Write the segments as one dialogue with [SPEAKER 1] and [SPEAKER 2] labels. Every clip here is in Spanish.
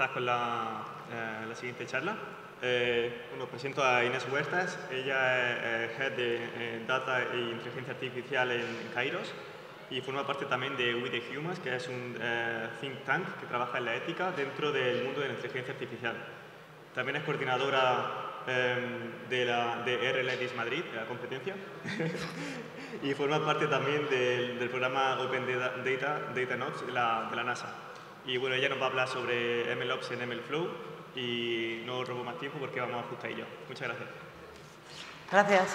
[SPEAKER 1] comenzar con la siguiente charla. Bueno, presento a Inés Huertas. Ella es Head de Data e Inteligencia Artificial en Kairos y forma parte también de We the Humans, que es un think tank que trabaja en la ética dentro del mundo de la inteligencia artificial. También es coordinadora de RLedis Madrid, de la competencia, y forma parte también del programa Open Data Nodes de la NASA. Y bueno, ella nos va a hablar sobre MLOps en MLflow y no robo más tiempo porque vamos justo a ello. Muchas gracias.
[SPEAKER 2] Gracias.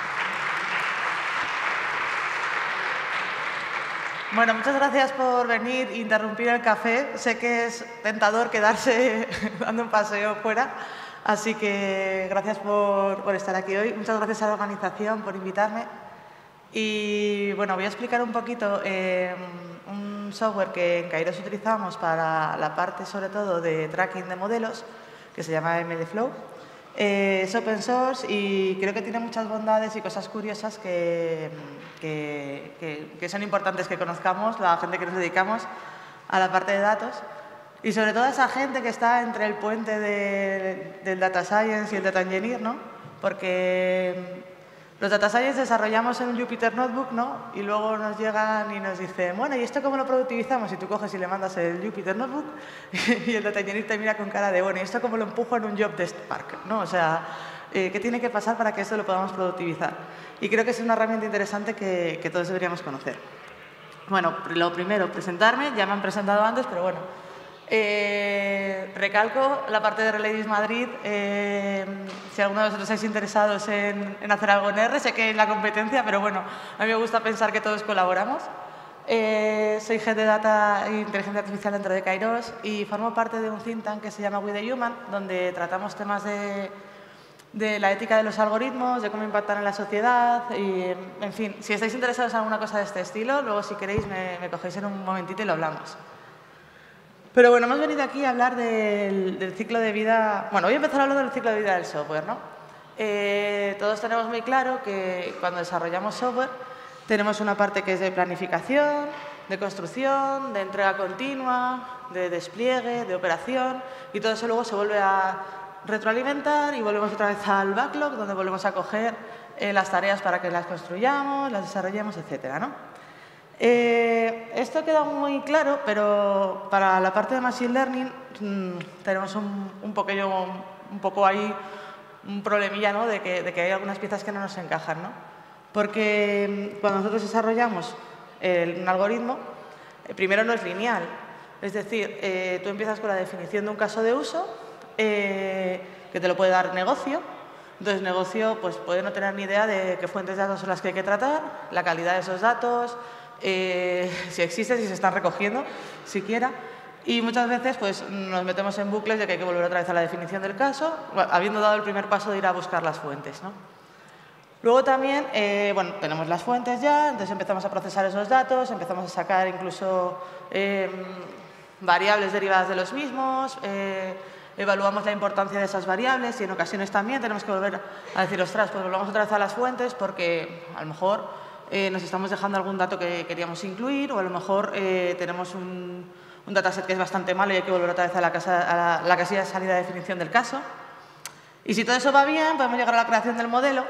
[SPEAKER 2] Bueno, muchas gracias por venir e interrumpir el café. Sé que es tentador quedarse dando un paseo fuera, así que gracias por estar aquí hoy. Muchas gracias a la organización por invitarme. Y bueno, voy a explicar un poquito un software que en Kairos utilizamos para la parte, sobre todo, de tracking de modelos, que se llama MLflow. Es open source y creo que tiene muchas bondades y cosas curiosas que son importantes que conozcamos, la gente que nos dedicamos a la parte de datos. Y sobre todo esa gente que está entre el puente del Data Science y el Data Engineer, ¿no? Porque los Data Science desarrollamos en un Jupyter Notebook, ¿no? Y luego nos llegan y nos dicen, bueno, ¿y esto cómo lo productivizamos? Y tú coges y le mandas el Jupyter Notebook y el Data Engineer te mira con cara de, bueno, ¿y esto cómo lo empujo en un Job Desk Park? ¿No? O sea, ¿qué tiene que pasar para que esto lo podamos productivizar? Y creo que es una herramienta interesante que todos deberíamos conocer. Bueno, lo primero, presentarme. Ya me han presentado antes, pero bueno. Recalco la parte de RLedis Madrid. Si alguno de vosotros estáis interesados en hacer algo en R, sé que en la competencia, pero bueno, a mí me gusta pensar que todos colaboramos. Soy Head de Data e Inteligencia Artificial dentro de Kairos y formo parte de un think tank que se llama We the Human, donde tratamos temas de la ética de los algoritmos, de cómo impactan en la sociedad y, en fin, si estáis interesados en alguna cosa de este estilo, luego si queréis me cogéis en un momentito y lo hablamos. Pero bueno, hemos venido aquí a hablar del ciclo de vida. Bueno, voy a empezar hablando del ciclo de vida del software, ¿no? Todos tenemos muy claro que cuando desarrollamos software tenemos una parte que es de planificación, de construcción, de entrega continua, de despliegue, de operación y todo eso luego se vuelve a retroalimentar y volvemos otra vez al backlog donde volvemos a coger las tareas para que las construyamos, las desarrollemos, etcétera, ¿no? Esto queda muy claro, pero para la parte de Machine Learning tenemos un poco ahí un problemilla, ¿no? de que hay algunas piezas que no nos encajan, ¿no? Porque cuando nosotros desarrollamos un algoritmo, primero no es lineal. Es decir, tú empiezas con la definición de un caso de uso que te lo puede dar negocio. Entonces, negocio pues, puede no tener ni idea de qué fuentes de datos son las que hay que tratar, la calidad de esos datos, si existen, si se están recogiendo, siquiera. Y muchas veces pues, nos metemos en bucles de que hay que volver otra vez a la definición del caso, habiendo dado el primer paso de ir a buscar las fuentes, ¿no? Luego también, bueno, tenemos las fuentes ya, entonces empezamos a procesar esos datos, empezamos a sacar incluso variables derivadas de los mismos, evaluamos la importancia de esas variables y en ocasiones también tenemos que volver a decir, ostras, pues volvamos otra vez a las fuentes porque a lo mejor nos estamos dejando algún dato que queríamos incluir o a lo mejor tenemos un dataset que es bastante malo y hay que volver otra vez a la casilla de salida de definición del caso. Y si todo eso va bien, podemos llegar a la creación del modelo,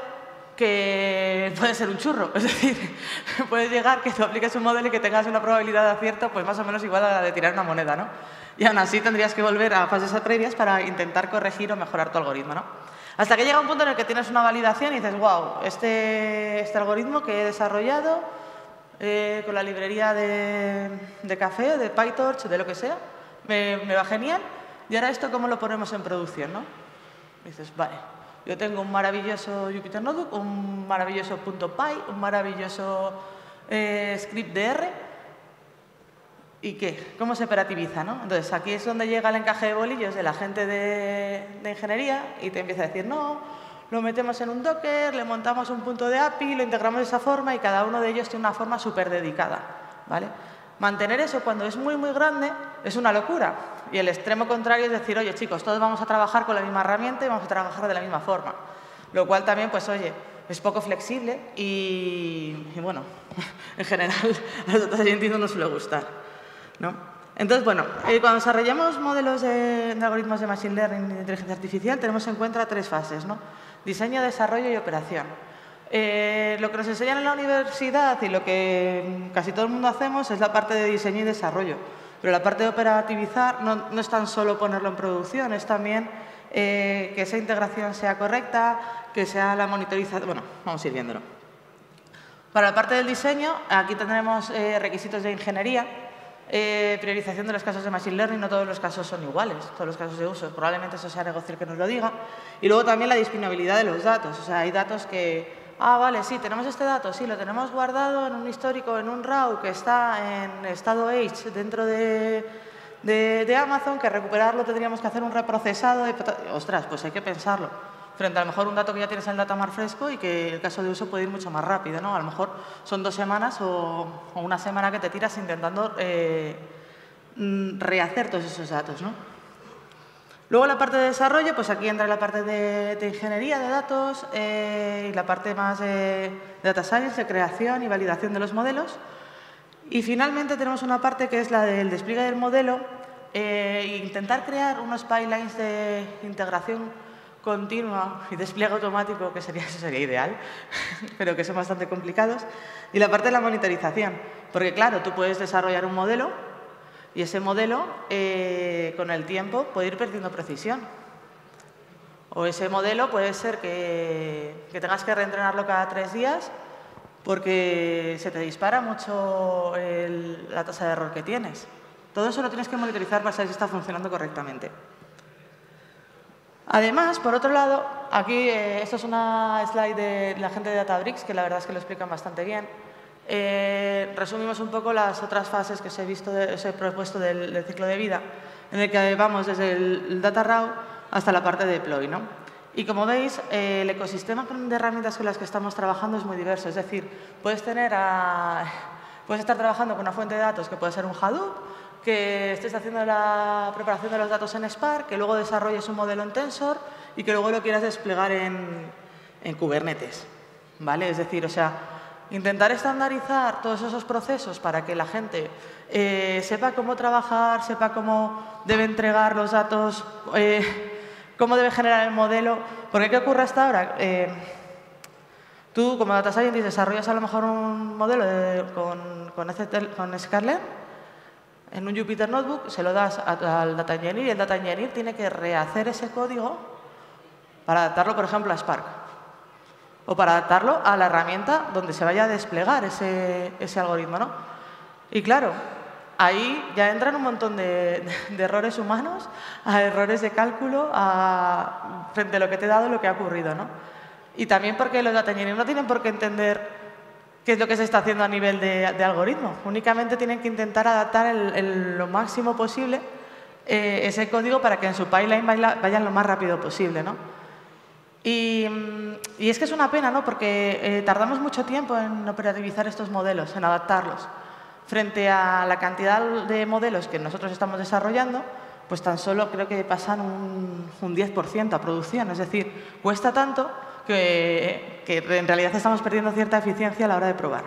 [SPEAKER 2] que puede ser un churro. Es decir, puedes llegar que tú apliques un modelo y que tengas una probabilidad de acierto pues más o menos igual a la de tirar una moneda, ¿no? Y aún así tendrías que volver a fases previas para intentar corregir o mejorar tu algoritmo, ¿no? Hasta que llega un punto en el que tienes una validación y dices, wow, este algoritmo que he desarrollado con la librería de café, de PyTorch, de lo que sea, me va genial. Y ahora esto, ¿cómo lo ponemos en producción, no? Y dices, vale, yo tengo un maravilloso Jupyter Notebook, un maravilloso .py, un maravilloso script de R. ¿Y qué? ¿Cómo se operativiza, no? Entonces, aquí es donde llega el encaje de bolillos de la gente de ingeniería y te empieza a decir, no, lo metemos en un Docker, le montamos un punto de API, lo integramos de esa forma y cada uno de ellos tiene una forma súper dedicada, ¿vale? Mantener eso cuando es muy, muy grande es una locura. Y el extremo contrario es decir, oye, chicos, todos vamos a trabajar con la misma herramienta y vamos a trabajar de la misma forma. Lo cual también, pues, oye, es poco flexible y bueno, en general a los data scientists no nos suele gustar, ¿no? Entonces, bueno, cuando desarrollamos modelos de algoritmos de Machine Learning y de inteligencia artificial, tenemos en cuenta 3 fases, ¿no? Diseño, desarrollo y operación. Lo que nos enseñan en la universidad y lo que casi todo el mundo hacemos es la parte de diseño y desarrollo. Pero la parte de operativizar no es tan solo ponerlo en producción, es también que esa integración sea correcta, que sea la monitorización. Bueno, vamos a ir viéndolo. Para la parte del diseño, aquí tendremos requisitos de ingeniería, priorización de los casos de Machine Learning, no todos los casos son iguales, todos los casos de uso, probablemente eso sea negocio que nos lo diga. Y luego también la disponibilidad de los datos, o sea, hay datos que, vale, sí, tenemos este dato, sí, lo tenemos guardado en un histórico, en un RAW que está en estado H dentro de Amazon, que recuperarlo tendríamos que hacer un reprocesado, ostras, pues hay que pensarlo. Frente a lo mejor un dato que ya tienes en el datamar fresco y que el caso de uso puede ir mucho más rápido, ¿no? A lo mejor son 2 semanas o una semana que te tiras intentando rehacer todos esos datos, ¿no? Luego la parte de desarrollo, pues aquí entra la parte de ingeniería de datos y la parte más de data science, de creación y validación de los modelos. Y finalmente tenemos una parte que es la del despliegue del modelo e intentar crear unos pipelines de integración continua y despliegue automático, que eso sería ideal, pero que son bastante complicados. Y la parte de la monitorización, porque claro, tú puedes desarrollar un modelo y ese modelo con el tiempo puede ir perdiendo precisión. O ese modelo puede ser que tengas que reentrenarlo cada 3 días porque se te dispara mucho la tasa de error que tienes. Todo eso lo tienes que monitorizar para saber si está funcionando correctamente. Además, por otro lado, aquí esto es una slide de la gente de Databricks, que la verdad es que lo explican bastante bien. Resumimos un poco las otras fases que os he propuesto del ciclo de vida, en el que vamos desde el Data Raw hasta la parte de deploy, ¿no? Y como veis, el ecosistema de herramientas con las que estamos trabajando es muy diverso. Es decir, puedes estar trabajando con una fuente de datos que puede ser un Hadoop, que estés haciendo la preparación de los datos en Spark, que luego desarrolles un modelo en Tensor y que luego lo quieras desplegar en Kubernetes, ¿vale? Es decir, o sea, intentar estandarizar todos esos procesos para que la gente sepa cómo trabajar, sepa cómo debe entregar los datos, cómo debe generar el modelo. Porque ¿qué ocurre hasta ahora? Tú, como Data Scientist, desarrollas a lo mejor un modelo con Scarlet, en un Jupyter Notebook, se lo das al Data Engineer y el Data Engineer tiene que rehacer ese código para adaptarlo, por ejemplo, a Spark. O para adaptarlo a la herramienta donde se vaya a desplegar ese algoritmo, ¿no? Y claro, ahí ya entran un montón de errores humanos, a errores de cálculo, frente a lo que te he dado, lo que ha ocurrido, ¿no? Y también porque los Data Engineers no tienen por qué entender qué es lo que se está haciendo a nivel de algoritmo. Únicamente tienen que intentar adaptar lo máximo posible ese código para que en su pipeline vayan lo más rápido posible, ¿no? Y es que es una pena, ¿no? Porque tardamos mucho tiempo en operativizar estos modelos, en adaptarlos. Frente a la cantidad de modelos que nosotros estamos desarrollando, pues tan solo creo que pasan un 10% a producción. Es decir, cuesta tanto que en realidad estamos perdiendo cierta eficiencia a la hora de probar.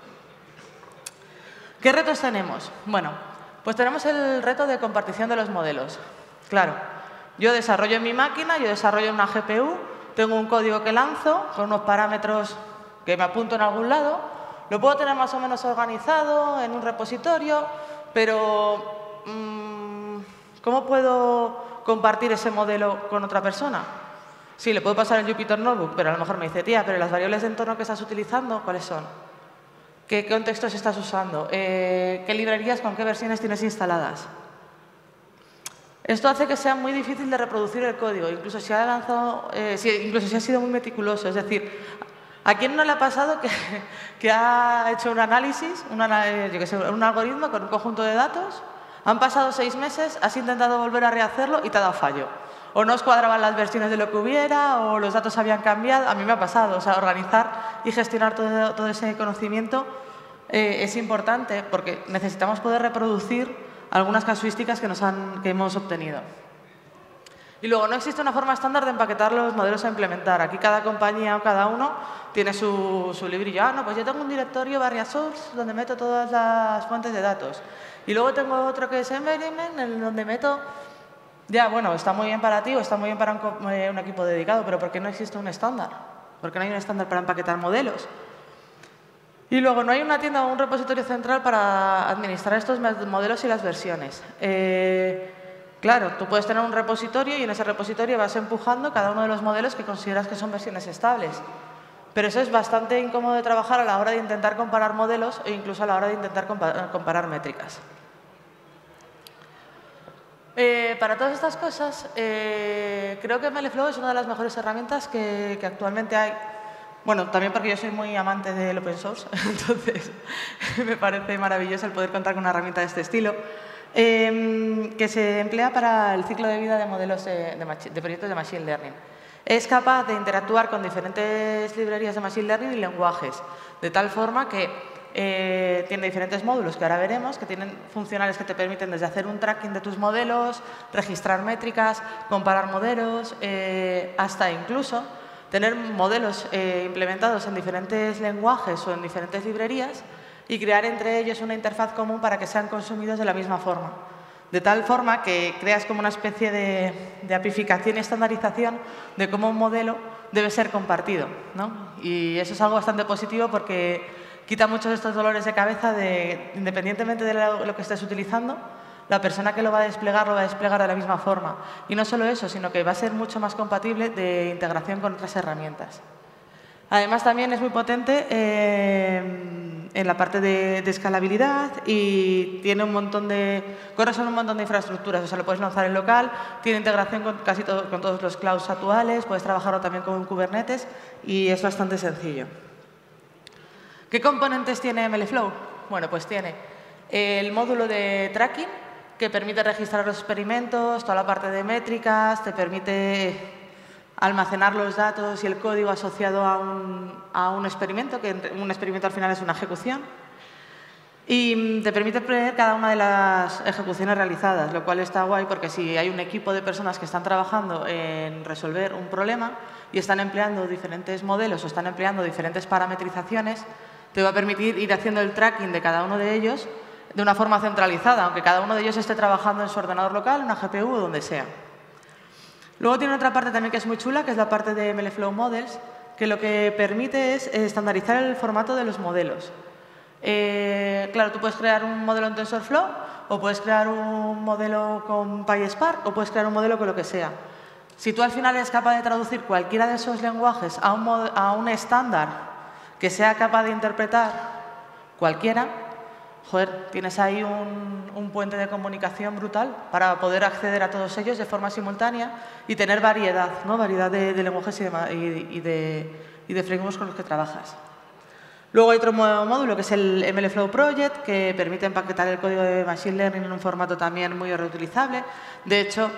[SPEAKER 2] ¿Qué retos tenemos? Bueno, pues tenemos el reto de compartición de los modelos. Claro, yo desarrollo en mi máquina, yo desarrollo en una GPU, tengo un código que lanzo con unos parámetros que me apunto en algún lado, lo puedo tener más o menos organizado en un repositorio, pero ¿cómo puedo compartir ese modelo con otra persona? Sí, le puedo pasar el Jupyter Notebook, pero a lo mejor me dice, tía, pero las variables de entorno que estás utilizando, ¿cuáles son? ¿Qué contextos estás usando? ¿Qué librerías, con qué versiones tienes instaladas? Esto hace que sea muy difícil de reproducir el código, incluso si ha sido muy meticuloso. Es decir, ¿a quién no le ha pasado que ha hecho un análisis, un algoritmo con un conjunto de datos? Han pasado 6 meses, has intentado volver a rehacerlo y te ha dado fallo. O no os cuadraban las versiones de lo que hubiera, o los datos habían cambiado. A mí me ha pasado. O sea, organizar y gestionar todo ese conocimiento es importante porque necesitamos poder reproducir algunas casuísticas que hemos obtenido. Y luego, no existe una forma estándar de empaquetar los modelos a implementar. Aquí cada compañía o cada uno tiene su librillo. Ah, no, pues yo tengo un directorio barra source donde meto todas las fuentes de datos. Y luego tengo otro que es environment, en donde meto... Ya, bueno, está muy bien para ti o está muy bien para un equipo dedicado, pero ¿por qué no existe un estándar? ¿Por qué no hay un estándar para empaquetar modelos? Y luego, no hay una tienda o un repositorio central para administrar estos modelos y las versiones. Claro, tú puedes tener un repositorio y en ese repositorio vas empujando cada uno de los modelos que consideras que son versiones estables. Pero eso es bastante incómodo de trabajar a la hora de intentar comparar modelos e incluso a la hora de intentar comparar métricas. Para todas estas cosas, creo que MLflow es una de las mejores herramientas que actualmente hay. Bueno, también porque yo soy muy amante del open source, entonces me parece maravilloso el poder contar con una herramienta de este estilo, que se emplea para el ciclo de vida de modelos de proyectos de Machine Learning. Es capaz de interactuar con diferentes librerías de Machine Learning y lenguajes, de tal forma que tiene diferentes módulos que ahora veremos, que tienen funcionales que te permiten desde hacer un tracking de tus modelos, registrar métricas, comparar modelos, hasta incluso tener modelos implementados en diferentes lenguajes o en diferentes librerías y crear entre ellos una interfaz común para que sean consumidos de la misma forma. De tal forma que creas como una especie de apificación y estandarización de cómo un modelo debe ser compartido, ¿no? Y eso es algo bastante positivo porque quita muchos de estos dolores de cabeza de, independientemente de lo que estés utilizando, la persona que lo va a desplegar de la misma forma. Y no solo eso, sino que va a ser mucho más compatible de integración con otras herramientas. Además, también es muy potente en la parte de escalabilidad y tiene un montón corre sobre un montón de infraestructuras. O sea, lo puedes lanzar en local, tiene integración con con todos los clouds actuales, puedes trabajarlo también con Kubernetes y es bastante sencillo. ¿Qué componentes tiene MLflow? Bueno, pues tiene el módulo de tracking, que permite registrar los experimentos, toda la parte de métricas, te permite almacenar los datos y el código asociado a un experimento, que un experimento al final es una ejecución. Y te permite prever cada una de las ejecuciones realizadas, lo cual está guay porque si hay un equipo de personas que están trabajando en resolver un problema y están empleando diferentes modelos o están empleando diferentes parametrizaciones, te va a permitir ir haciendo el tracking de cada uno de ellos de una forma centralizada, aunque cada uno de ellos esté trabajando en su ordenador local, una GPU o donde sea. Luego tiene otra parte también que es muy chula, que es la parte de MLflow Models, que lo que permite es estandarizar el formato de los modelos. Claro, tú puedes crear un modelo en TensorFlow, o puedes crear un modelo con PySpark, o puedes crear un modelo con lo que sea. Si tú al final eres capaz de traducir cualquiera de esos lenguajes a un estándar que sea capaz de interpretar cualquiera, joder, tienes ahí un puente de comunicación brutal para poder acceder a todos ellos de forma simultánea y tener variedad, ¿no? Variedad de lenguajes y de frameworks con los que trabajas. Luego hay otro módulo que es el MLflow Project, que permite empaquetar el código de Machine Learning en un formato también muy reutilizable. De hecho,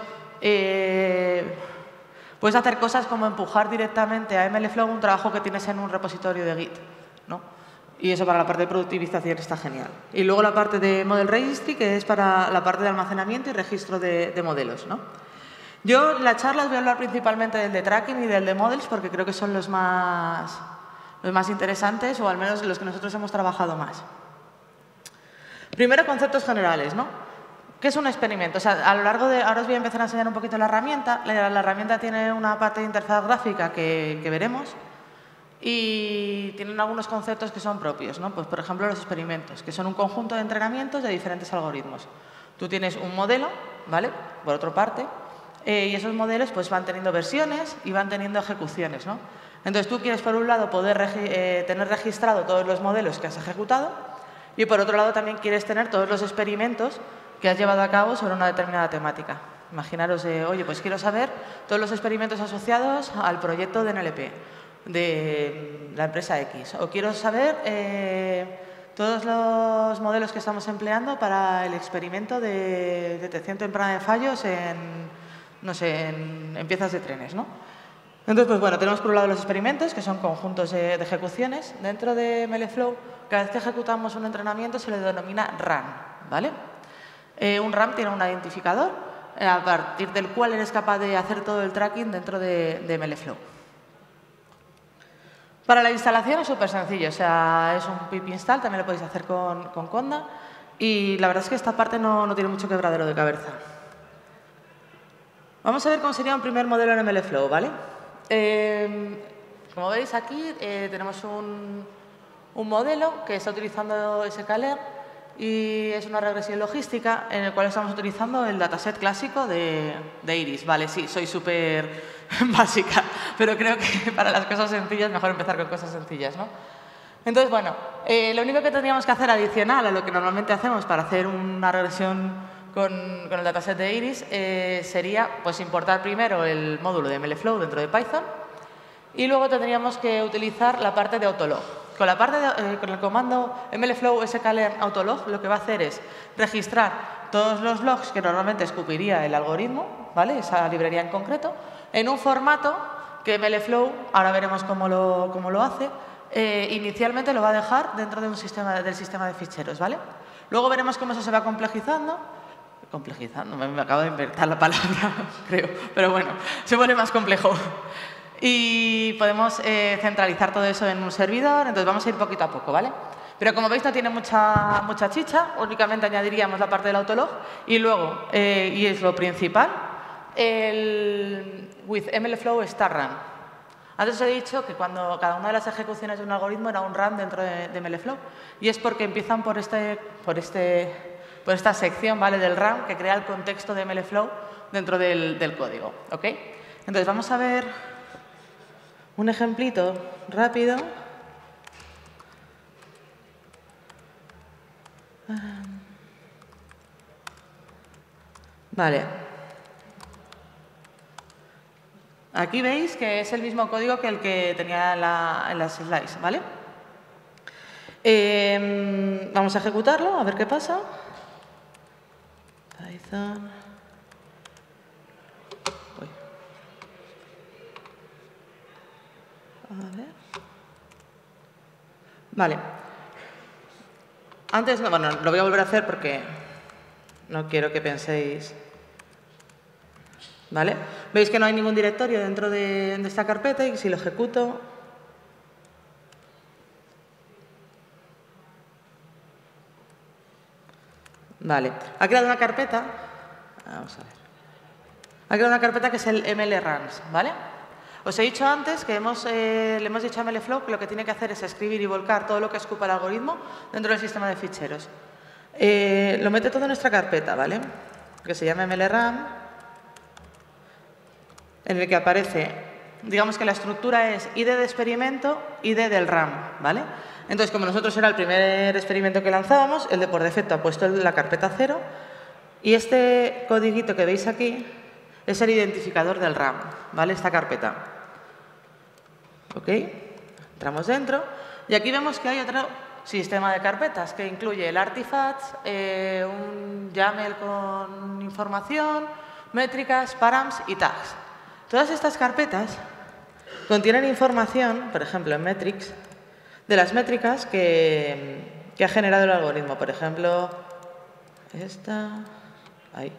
[SPEAKER 2] puedes hacer cosas como empujar directamente a MLflow un trabajo que tienes en un repositorio de Git, ¿no? Y eso para la parte de productivización está genial. Y luego la parte de Model Registry, que es para la parte de almacenamiento y registro de modelos, ¿no? Yo en la charla os voy a hablar principalmente del de tracking y del de models porque creo que son los más interesantes o al menos los que nosotros hemos trabajado más. Primero, conceptos generales, ¿no? ¿Qué es un experimento? O sea, a lo largo de... Ahora os voy a empezar a enseñar un poquito la herramienta. La herramienta tiene una parte de interfaz gráfica que veremos. Y tienen algunos conceptos que son propios, ¿no? Pues, por ejemplo, los experimentos, que son un conjunto de entrenamientos de diferentes algoritmos. Tú tienes un modelo, ¿vale? Por otra parte, y esos modelos pues, van teniendo versiones y van teniendo ejecuciones, ¿no? Entonces, tú quieres, por un lado, poder tener registrado todos los modelos que has ejecutado y, por otro lado, también quieres tener todos los experimentos que has llevado a cabo sobre una determinada temática. Imaginaros, oye, pues quiero saber todos los experimentos asociados al proyecto de NLP de la empresa X. O quiero saber todos los modelos que estamos empleando para el experimento de detección temprana de fallos no sé, en piezas de trenes, ¿no? Entonces, pues bueno, tenemos por un lado los experimentos, que son conjuntos de ejecuciones. Dentro de MLflow, cada vez que ejecutamos un entrenamiento se le denomina run, ¿vale? Un run tiene un identificador a partir del cual eres capaz de hacer todo el tracking dentro de MLflow. Para la instalación es súper sencillo, o sea, es un pip install, también lo podéis hacer con Conda. Y la verdad es que esta parte no tiene mucho quebradero de cabeza. Vamos a ver cómo sería un primer modelo en MLflow, ¿vale? Como veis aquí tenemos un modelo que está utilizando sklearn y es una regresión logística en el cual estamos utilizando el dataset clásico de Iris. Vale, sí, soy súper básica, pero creo que para las cosas sencillas mejor empezar con cosas sencillas, ¿no? Entonces, bueno, lo único que tendríamos que hacer adicional a lo que normalmente hacemos para hacer una regresión con el dataset de Iris sería pues, importar primero el módulo de MLflow dentro de Python y luego tendríamos que utilizar la parte de autolog. Con el comando MLflow sklearn autolog lo que va a hacer es registrar todos los logs que normalmente escupiría el algoritmo, ¿vale? Esa librería en concreto, en un formato que MLflow, ahora veremos cómo lo hace, inicialmente lo va a dejar dentro de del sistema de ficheros, ¿vale? Luego veremos cómo eso se va complejizando, me acabo de inventar la palabra, creo, pero bueno, se pone más complejo. Y podemos centralizar todo eso en un servidor, entonces vamos a ir poquito a poco, ¿vale? Pero como veis no tiene mucha chicha, únicamente añadiríamos la parte del autolog y luego, y es lo principal, el with MLflow start run. Antes os he dicho que cuando cada una de las ejecuciones de un algoritmo era un run dentro de MLflow y es porque empiezan por esta sección, ¿vale? Del run que crea el contexto de MLflow dentro del código, ¿ok? Entonces vamos a ver un ejemplito rápido. Vale. Aquí veis que es el mismo código que el que tenía en las slides, ¿vale? Vamos a ejecutarlo, a ver qué pasa. Python. A ver. Vale. Antes, bueno, lo voy a volver a hacer porque no quiero que penséis. ¿Vale? Veis que no hay ningún directorio dentro de esta carpeta y si lo ejecuto. Vale. Ha creado una carpeta. Vamos a ver. Ha creado una carpeta que es el mlruns, ¿vale? Os he dicho antes que le hemos dicho a MLflow que lo que tiene que hacer es escribir y volcar todo lo que escupa el algoritmo dentro del sistema de ficheros. Lo mete todo en nuestra carpeta, ¿vale? Que se llama mlrun, en el que aparece, digamos que la estructura es id de experimento, id del RAM, ¿vale? Entonces, como nosotros era el primer experimento que lanzábamos, el de por defecto ha puesto la carpeta 0 y este codiguito que veis aquí es el identificador del RAM, ¿vale? Esta carpeta. ¿Ok? Entramos dentro y aquí vemos que hay otro sistema de carpetas que incluye el artifacts, un YAML con información, métricas, params y tags. Todas estas carpetas contienen información, por ejemplo, en metrics, de las métricas que ha generado el algoritmo. Por ejemplo, ahí.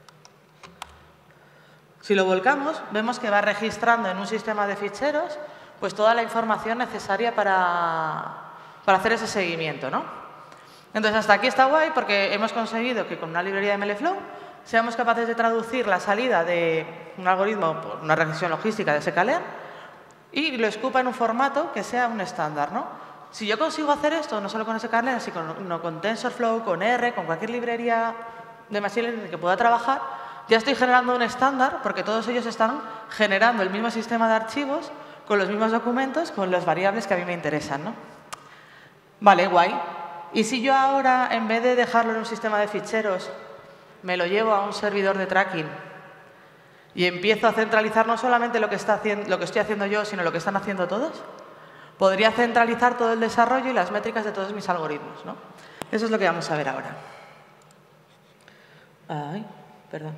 [SPEAKER 2] Si lo volcamos, vemos que va registrando en un sistema de ficheros pues toda la información necesaria para hacer ese seguimiento, ¿no? Entonces, hasta aquí está guay porque hemos conseguido que con una librería de MLflow seamos capaces de traducir la salida de un algoritmo por una regresión logística de sklearn y lo escupa en un formato que sea un estándar, ¿no? Si yo consigo hacer esto, no solo con sklearn, sino con TensorFlow, con R, con cualquier librería de Machine Learning que pueda trabajar, ya estoy generando un estándar porque todos ellos están generando el mismo sistema de archivos con los mismos documentos, con las variables que a mí me interesan, ¿no? Vale, guay. Y si yo ahora, en vez de dejarlo en un sistema de ficheros, me lo llevo a un servidor de tracking y empiezo a centralizar no solamente lo que estoy haciendo yo, sino lo que están haciendo todos, podría centralizar todo el desarrollo y las métricas de todos mis algoritmos, ¿no? Eso es lo que vamos a ver ahora. Ay, perdón.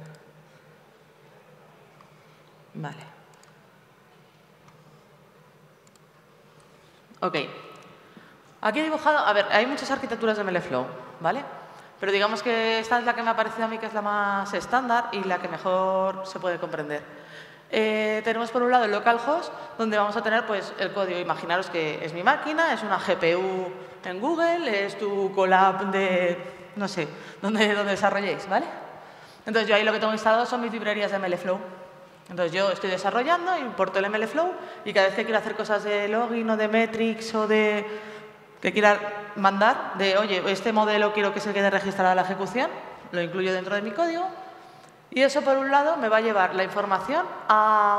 [SPEAKER 2] Vale. Ok. Aquí he dibujado, a ver, hay muchas arquitecturas de MLflow, ¿vale? Pero digamos que esta es la que me ha parecido a mí que es la más estándar y la que mejor se puede comprender. Tenemos por un lado el localhost, donde vamos a tener pues, el código. Imaginaros que es mi máquina, es una GPU en Google, es tu collab de, no sé, donde desarrolléis, ¿vale? Entonces, yo ahí lo que tengo instalado son mis librerías de MLflow. Entonces, yo estoy desarrollando, importo el MLflow y cada vez que quiero hacer cosas de login o de metrics o de que quiera mandar, de, oye, este modelo quiero que se quede registrado a la ejecución, lo incluyo dentro de mi código. Y eso, por un lado, me va a llevar la información a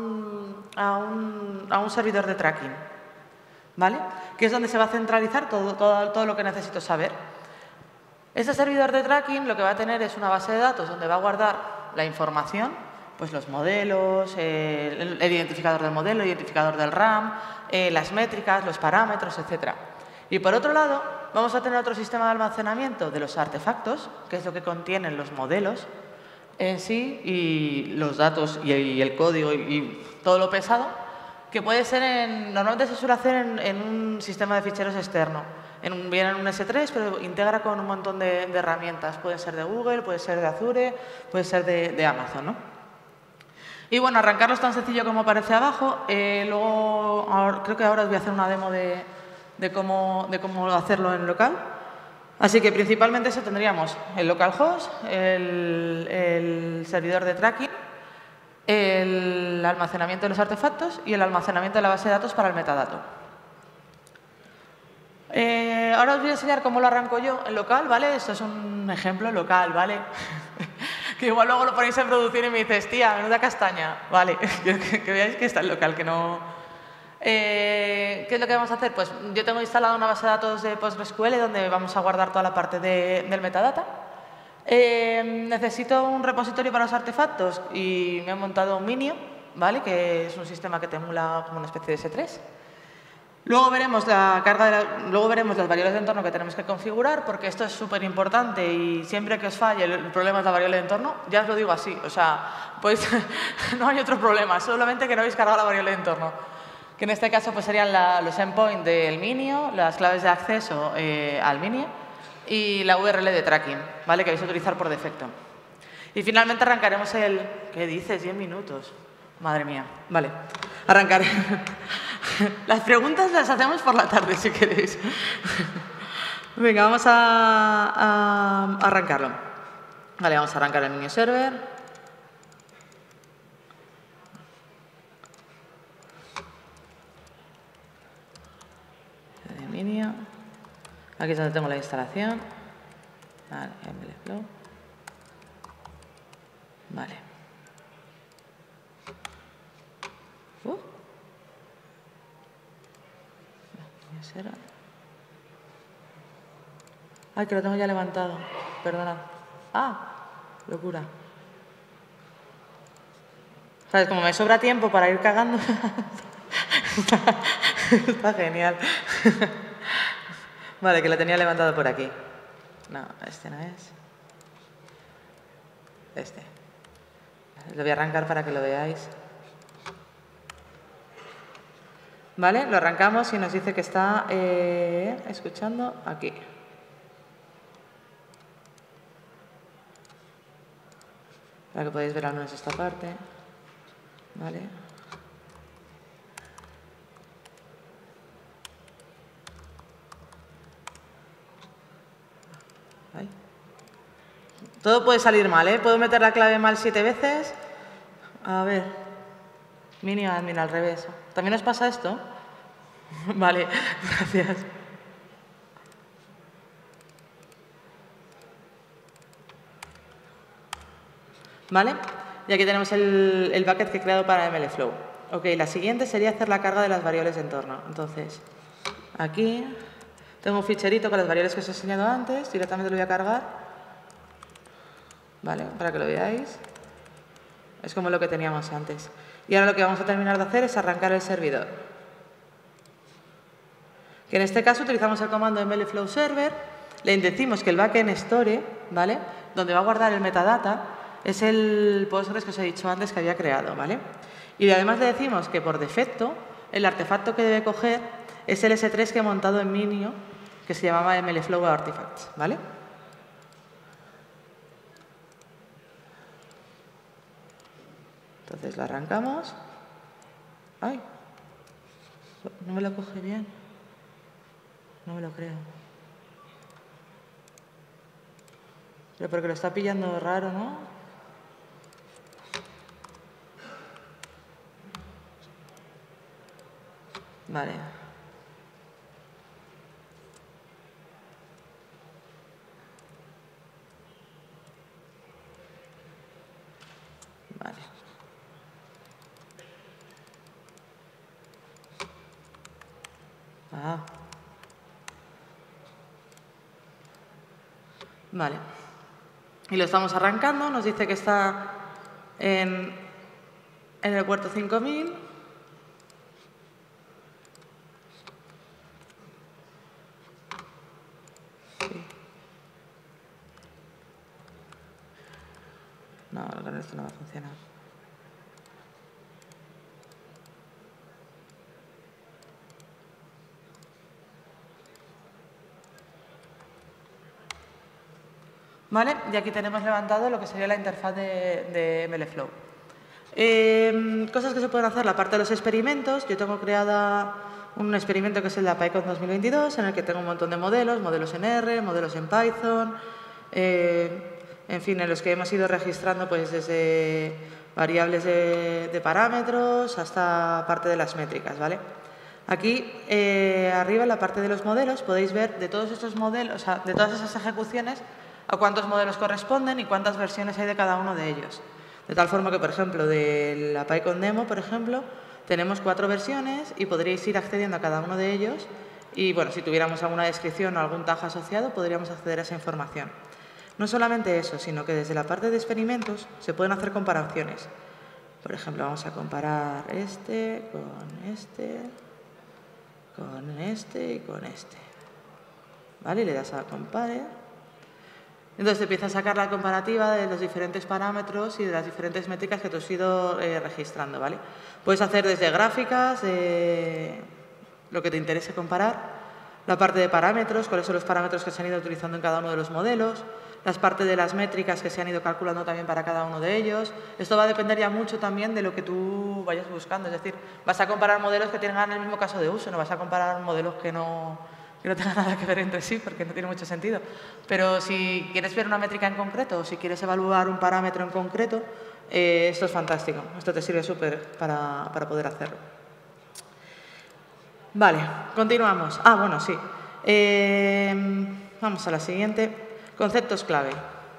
[SPEAKER 2] un servidor de tracking, ¿vale? Que es donde se va a centralizar todo lo que necesito saber. Este servidor de tracking lo que va a tener es una base de datos donde va a guardar la información, pues los modelos, el identificador del modelo, el identificador del RAM, las métricas, los parámetros, etc. Y por otro lado, vamos a tener otro sistema de almacenamiento de los artefactos, que es lo que contienen los modelos en sí y los datos y el código y todo lo pesado, que puede ser normalmente se suele hacer en un sistema de ficheros externo. Viene en un S3, pero integra con un montón de herramientas. Puede ser de Google, puede ser de Azure, puede ser de Amazon, ¿no? Y bueno, arrancarlo es tan sencillo como aparece abajo. Creo que ahora os voy a hacer una demo de cómo hacerlo en local. Así que principalmente eso tendríamos el localhost, el servidor de tracking, el almacenamiento de los artefactos y el almacenamiento de la base de datos para el metadato. Ahora os voy a enseñar cómo lo arranco yo en local, ¿vale? Esto es un ejemplo local, ¿vale? Que igual luego lo ponéis en producción y me dices, tía, menuda castaña. Vale, que veáis que está en local, que no... ¿Qué es lo que vamos a hacer? Pues yo tengo instalada una base de datos de PostgreSQL donde vamos a guardar toda la parte del metadata. Necesito un repositorio para los artefactos y me he montado un Minio, ¿vale? Que es un sistema que te emula como una especie de S3. Luego veremos luego veremos las variables de entorno que tenemos que configurar, porque esto es súper importante y siempre que os falle el problema es la variable de entorno. Ya os lo digo así, o sea, pues no hay otro problema, solamente que no habéis cargado la variable de entorno. Que en este caso pues serían los endpoints del Minio, las claves de acceso al Minio y la URL de tracking, ¿vale? Que vais a utilizar por defecto. Y finalmente arrancaremos ¿Qué dices? 10 minutos. Madre mía. Vale. Arrancaré. Las preguntas las hacemos por la tarde, si queréis. Venga, vamos a arrancarlo. Vale, vamos a arrancar el Minio Server. Minio. Aquí es donde tengo la instalación. Vale, MLflow. Vale. Ay, que lo tengo ya levantado. Perdonad. Ah, locura. ¿Sabes? Como me sobra tiempo para ir cagando. Está genial. Vale, que lo tenía levantado por aquí. No, este no es. Este. Lo voy a arrancar para que lo veáis. Vale, lo arrancamos y nos dice que está escuchando aquí. Para que podáis ver al menos esta parte. Vale. Ahí. Todo puede salir mal, ¿eh? Puedo meter la clave mal 7 veces. A ver. Minio admin al revés. ¿También os pasa esto? Vale, gracias. ¿Vale? Y aquí tenemos el bucket que he creado para MLflow. Ok, la siguiente sería hacer la carga de las variables de entorno. Entonces, aquí tengo un ficherito con las variables que os he enseñado antes. Directamente lo voy a cargar. ¿Vale? Para que lo veáis. Es como lo que teníamos antes. Y ahora lo que vamos a terminar de hacer es arrancar el servidor. Que en este caso utilizamos el comando MLflow server. Le decimos que el backend store, ¿vale? Donde va a guardar el metadata, es el Postgres que os he dicho antes que había creado, ¿vale? Y además le decimos que por defecto el artefacto que debe coger es el S3 que he montado en Minio, que se llamaba MLflow Artifacts, ¿vale? Entonces la arrancamos. ¡Ay! No me lo coge bien. No me lo creo. Pero porque lo está pillando raro, ¿no? Vale. Vale. Ah. Vale. Y lo estamos arrancando, nos dice que está en el puerto 5000. Sí. No, con esto no va a funcionar. ¿Vale? Y aquí tenemos levantado lo que sería la interfaz de MLflow. Cosas que se pueden hacer, la parte de los experimentos. Yo tengo creada un experimento que es el de PyCon 2022, en el que tengo un montón de modelos, modelos en R, modelos en Python, en fin, en los que hemos ido registrando pues desde variables de parámetros hasta parte de las métricas, ¿vale? Aquí, arriba, en la parte de los modelos, podéis ver de todos estos modelos, o sea, de todas esas ejecuciones, a cuántos modelos corresponden y cuántas versiones hay de cada uno de ellos. De tal forma que, por ejemplo, de la PyCon demo, por ejemplo, tenemos 4 versiones y podríais ir accediendo a cada uno de ellos y, bueno, si tuviéramos alguna descripción o algún tag asociado, podríamos acceder a esa información. No solamente eso, sino que desde la parte de experimentos se pueden hacer comparaciones. Por ejemplo, vamos a comparar este con este, con este y con este. ¿Vale? Y le das a Compare. Entonces te empieza a sacar la comparativa de los diferentes parámetros y de las diferentes métricas que tú has ido registrando, ¿vale? Puedes hacer desde gráficas, lo que te interese comparar, la parte de parámetros, cuáles son los parámetros que se han ido utilizando en cada uno de los modelos, las partes de las métricas que se han ido calculando también para cada uno de ellos. Esto va a depender ya mucho también de lo que tú vayas buscando, es decir, vas a comparar modelos que tengan el mismo caso de uso, no vas a comparar modelos que no tengan nada que ver entre sí, porque no tiene mucho sentido. Pero si quieres ver una métrica en concreto o si quieres evaluar un parámetro en concreto, esto es fantástico. Esto te sirve súper para poder hacerlo. Vale, continuamos. Ah, bueno, sí. Vamos a la siguiente. Conceptos clave.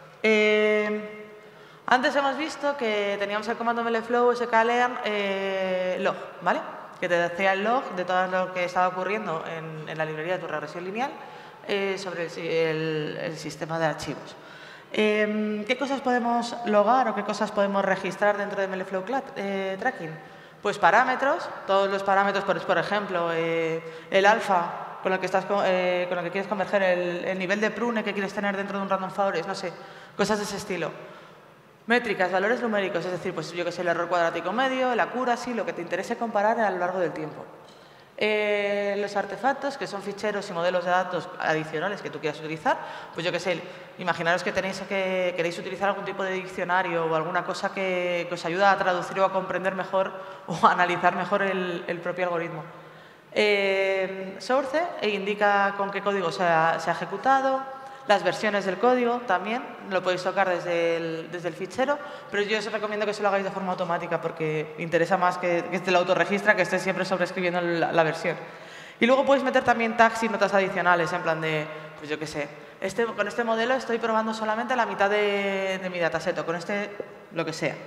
[SPEAKER 2] Antes hemos visto que teníamos el comando mlflow sklearn log, ¿vale? Que te decía el log de todo lo que estaba ocurriendo en la librería de tu regresión lineal sobre el sistema de archivos. ¿Qué cosas podemos logar o qué cosas podemos registrar dentro de MLflow Tracking? Pues parámetros, todos los parámetros, por ejemplo, el alfa con el que quieres converger, el nivel de prune que quieres tener dentro de un random forest, no sé, cosas de ese estilo. Métricas, valores numéricos, es decir, pues yo que sé, el error cuadrático medio, el accuracy, lo que te interese comparar a lo largo del tiempo. Los artefactos, que son ficheros y modelos de datos adicionales que tú quieras utilizar, pues yo que sé, imaginaros que queréis utilizar algún tipo de diccionario o alguna cosa que os ayuda a traducir o a comprender mejor o a analizar mejor el propio algoritmo. Source indica con qué código se ha ejecutado. Las versiones del código también lo podéis tocar desde el fichero, pero yo os recomiendo que se lo hagáis de forma automática porque interesa más que te lo autorregistra, que estés siempre sobreescribiendo la versión. Y luego podéis meter también tags y notas adicionales, en plan de, pues yo qué sé, con este modelo estoy probando solamente la mitad de mi dataset, o con este lo que sea.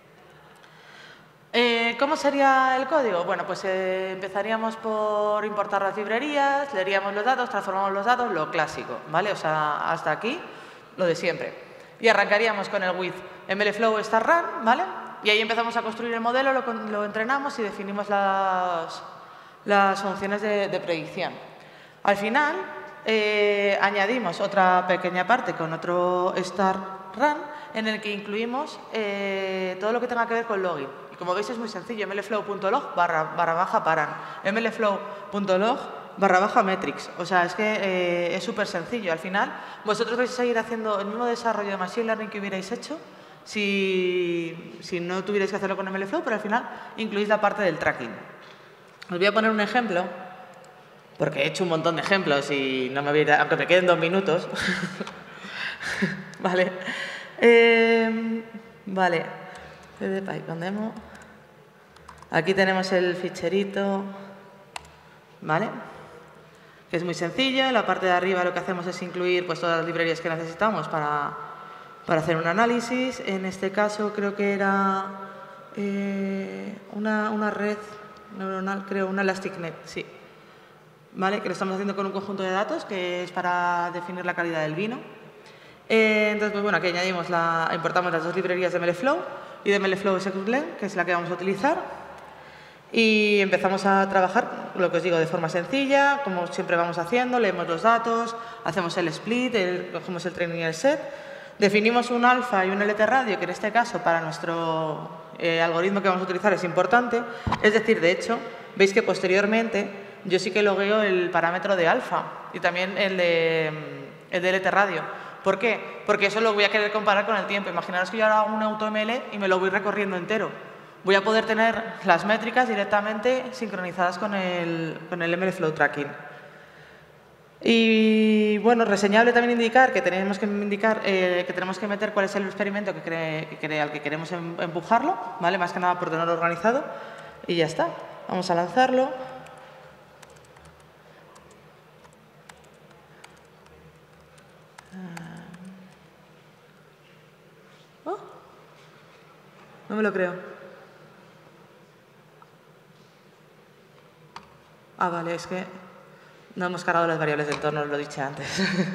[SPEAKER 2] ¿Cómo sería el código? Bueno, pues empezaríamos por importar las librerías, leeríamos los datos, transformamos los datos, lo clásico, ¿vale? O sea, hasta aquí, lo de siempre. Y arrancaríamos con el with mlflow start run, ¿vale? Y ahí empezamos a construir el modelo, lo entrenamos y definimos las funciones de predicción. Al final, añadimos otra pequeña parte con otro start run en el que incluimos todo lo que tenga que ver con login. Y como veis es muy sencillo, mlflow.log /paran, mlflow.log /metrics. O sea, es que es súper sencillo. Al final, vosotros vais a seguir haciendo el mismo desarrollo de Machine Learning que hubierais hecho si no tuvierais que hacerlo con MLflow, pero al final incluís la parte del tracking. Os voy a poner un ejemplo, porque he hecho un montón de ejemplos y no me voy a ir, aunque me queden 2 minutos. Vale. Vale. Con demo. Aquí tenemos el ficherito. ¿Vale? Que es muy sencillo. En la parte de arriba lo que hacemos es incluir pues, todas las librerías que necesitamos para hacer un análisis. En este caso creo que era una red neuronal, creo, una ElasticNet, sí. ¿Vale? Que lo estamos haciendo con un conjunto de datos que es para definir la calidad del vino. Entonces, pues bueno, aquí añadimos importamos las 2 librerías de MLflow y de MLflow Scikit-Learn, que es la que vamos a utilizar. Y empezamos a trabajar, lo que os digo, de forma sencilla, como siempre vamos haciendo, leemos los datos, hacemos el split, cogemos el training y el set, definimos un alfa y un LT radio, que en este caso para nuestro algoritmo que vamos a utilizar es importante. Es decir, de hecho, veis que posteriormente yo sí que logueo el parámetro de alfa y también el de LT radio. ¿Por qué? Porque eso lo voy a querer comparar con el tiempo. Imaginaros que yo ahora hago un AutoML y me lo voy recorriendo entero. Voy a poder tener las métricas directamente sincronizadas con el MLflow Tracking. Y bueno, reseñable también indicar que tenemos que meter cuál es el experimento al que queremos empujarlo, ¿vale? Más que nada por tenerlo organizado. Y ya está. Vamos a lanzarlo. No me lo creo. Ah, vale, es que no hemos cargado las variables de entorno, os lo he dicho antes.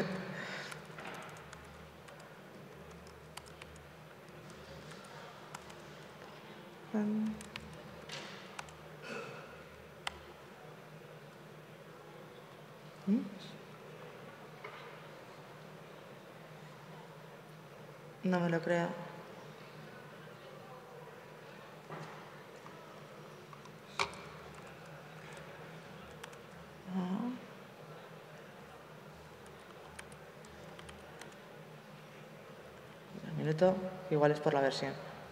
[SPEAKER 2] No me lo creo. Un minuto, igual es por la versión.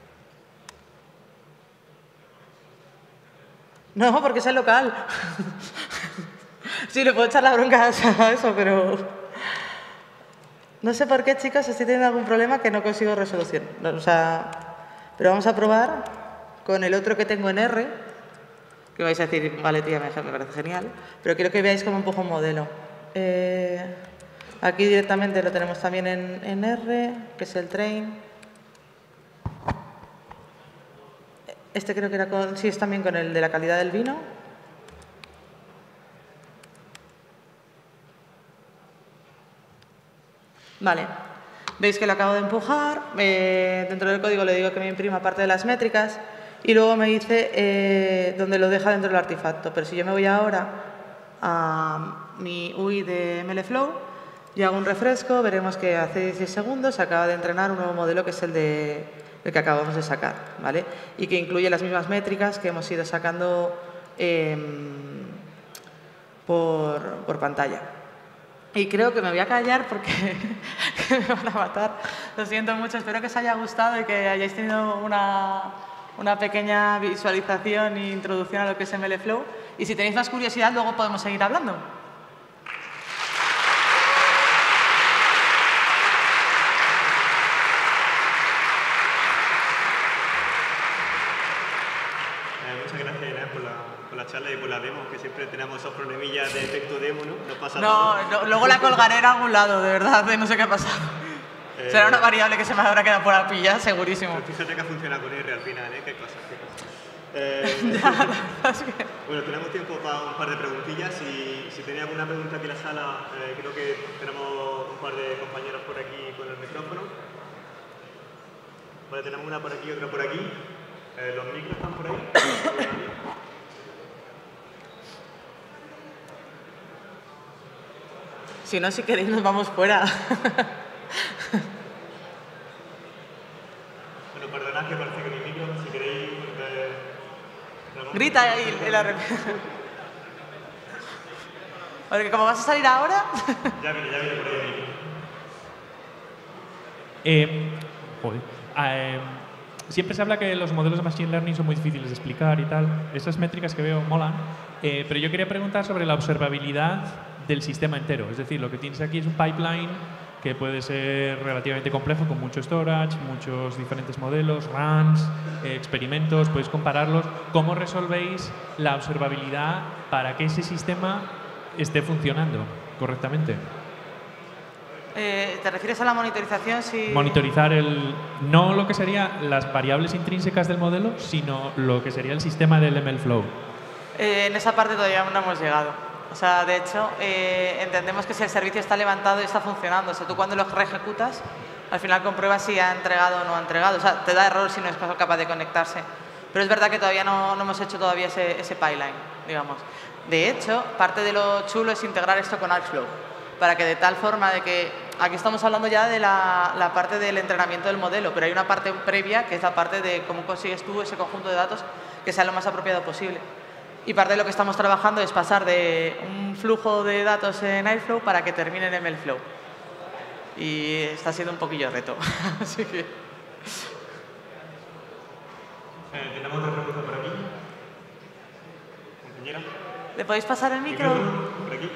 [SPEAKER 2] No, porque es el local. Sí, le puedo echar la bronca a eso, pero... No sé por qué, chicos, estoy teniendo algún problema que no consigo resolución. O sea, pero vamos a probar con el otro que tengo en R, que vais a decir, vale, tía, me parece genial, pero quiero que veáis cómo empujo un modelo. Aquí directamente lo tenemos también en R, que es el train. Este creo que era sí, es también con el de la calidad del vino. Vale, veis que lo acabo de empujar, dentro del código le digo que me imprima parte de las métricas y luego me dice dónde lo deja dentro del artefacto. Pero si yo me voy ahora a mi UI de MLflow y hago un refresco, veremos que hace 16 segundos acaba de entrenar un nuevo modelo que es el que acabamos de sacar, ¿vale? Y que incluye las mismas métricas que hemos ido sacando por pantalla. Y creo que me voy a callar porque me van a matar. Lo siento mucho, espero que os haya gustado y que hayáis tenido una pequeña visualización e introducción a lo que es MLflow. Y si tenéis más curiosidad, luego podemos seguir hablando.
[SPEAKER 1] Muchas gracias, Inés, por la charla y por la demo, que siempre tenemos esos problemillas de efecto demo, ¿no? No pasa nada.
[SPEAKER 2] No, luego la colgaré en algún lado, de verdad, no sé qué ha pasado. Será una variable que se me habrá quedado por la pilla, segurísimo.
[SPEAKER 1] Pero fíjate que ha funcionado con R al final, ¿eh? Qué cosas. Bueno, tenemos tiempo para un par de preguntillas. Si tenéis alguna pregunta aquí en la sala, creo que tenemos un par de compañeros por aquí con el micrófono. Vale, tenemos una por aquí y otra por aquí. ¿Los micros están por ahí?
[SPEAKER 2] Si no, si queréis nos vamos fuera.
[SPEAKER 1] Bueno, perdonad que parece que mi micro, si queréis...
[SPEAKER 2] Grita y la porque como vas a salir ahora...
[SPEAKER 1] ya viene por ahí el micro.
[SPEAKER 3] Joder. Siempre se habla que los modelos de Machine Learning son muy difíciles de explicar y tal. Esas métricas que veo molan. Pero yo quería preguntar sobre la observabilidad del sistema entero. Es decir, lo que tienes aquí es un pipeline que puede ser relativamente complejo, con mucho storage, muchos diferentes modelos, runs, experimentos, podéis compararlos. ¿Cómo resolvéis la observabilidad para que ese sistema esté funcionando correctamente?
[SPEAKER 2] ¿Te refieres a la monitorización? Si...
[SPEAKER 3] Monitorizar no lo que serían las variables intrínsecas del modelo, sino lo que sería el sistema del MLflow.
[SPEAKER 2] En esa parte todavía no hemos llegado. O sea, de hecho, entendemos que si el servicio está levantado y está funcionando, o sea, tú cuando lo reejecutas, al final compruebas si ha entregado o no ha entregado. O sea, te da error si no es capaz de conectarse. Pero es verdad que todavía no hemos hecho todavía ese pipeline, digamos. De hecho, parte de lo chulo es integrar esto con Airflow, para que de tal forma de que aquí estamos hablando ya de la parte del entrenamiento del modelo, pero hay una parte previa que es la parte de cómo consigues tú ese conjunto de datos que sea lo más apropiado posible. Y parte de lo que estamos trabajando es pasar de un flujo de datos en Airflow para que termine en MLflow. Y está siendo un poquillo reto. Así que...
[SPEAKER 1] ¿Tenemos otra pregunta por aquí? Compañera.
[SPEAKER 2] ¿Le podéis pasar el micro?
[SPEAKER 1] Por aquí.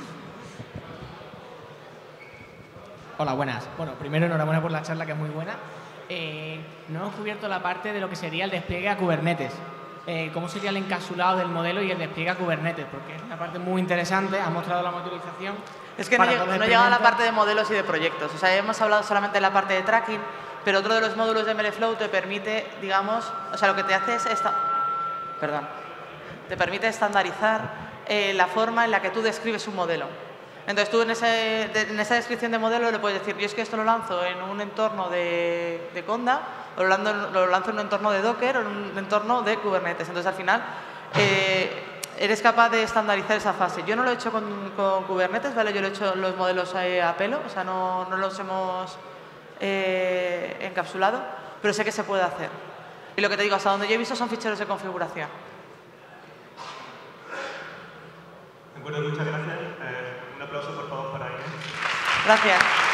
[SPEAKER 4] Hola, buenas. Bueno, primero enhorabuena por la charla, que es muy buena. No hemos cubierto la parte de lo que sería el despliegue a Kubernetes. Cómo sería el encapsulado del modelo y el despliegue a Kubernetes, porque es una parte muy interesante. Ha mostrado la monitorización.
[SPEAKER 2] Es que no he llegado a la parte de modelos y de proyectos. O sea, hemos hablado solamente de la parte de tracking, pero otro de los módulos de MLflow te permite, digamos, o sea, lo que te hace es te permite estandarizar la forma en la que tú describes un modelo. Entonces tú en esa descripción de modelo le puedes decir, yo es que esto lo lanzo en un entorno de Conda, o lo lanzo en un entorno de Docker o en un entorno de Kubernetes. Entonces al final eres capaz de estandarizar esa fase. Yo no lo he hecho con Kubernetes, ¿vale? Yo lo he hecho los modelos a pelo, o sea, no los hemos encapsulado, pero sé que se puede hacer. Y lo que te digo, hasta donde yo he visto son ficheros de configuración.
[SPEAKER 1] De acuerdo, muchas gracias. Un aplauso, por favor, para Inés.
[SPEAKER 2] Gracias.